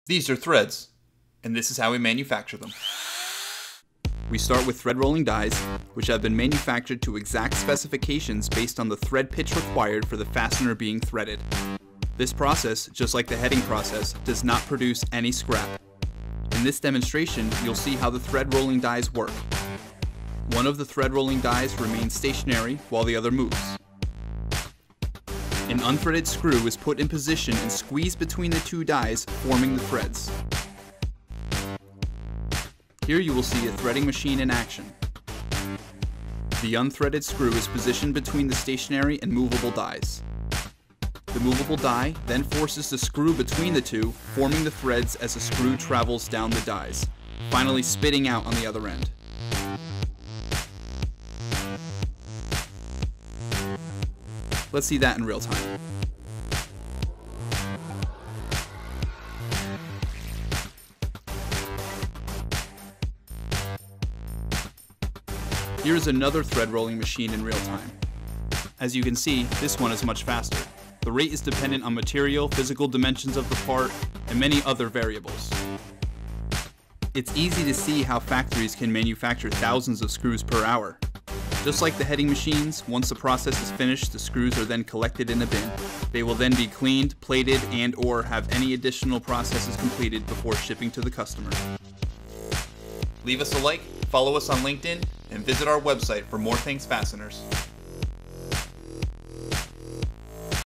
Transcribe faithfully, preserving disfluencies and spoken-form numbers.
These are threads, and this is how we manufacture them. We start with thread rolling dies, which have been manufactured to exact specifications based on the thread pitch required for the fastener being threaded. This process, just like the heading process, does not produce any scrap. In this demonstration, you'll see how the thread rolling dies work. One of the thread rolling dies remains stationary while the other moves. An unthreaded screw is put in position and squeezed between the two dies, forming the threads. Here you will see a threading machine in action. The unthreaded screw is positioned between the stationary and movable dies. The movable die then forces the screw between the two, forming the threads as the screw travels down the dies, finally spitting out on the other end. Let's see that in real time. Here is another thread rolling machine in real time. As you can see, this one is much faster. The rate is dependent on material, physical dimensions of the part, and many other variables. It's easy to see how factories can manufacture thousands of screws per hour. Just like the heading machines, once the process is finished, the screws are then collected in a bin. They will then be cleaned, plated, and or have any additional processes completed before shipping to the customer. Leave us a like, follow us on LinkedIn, and visit our website for more things fasteners.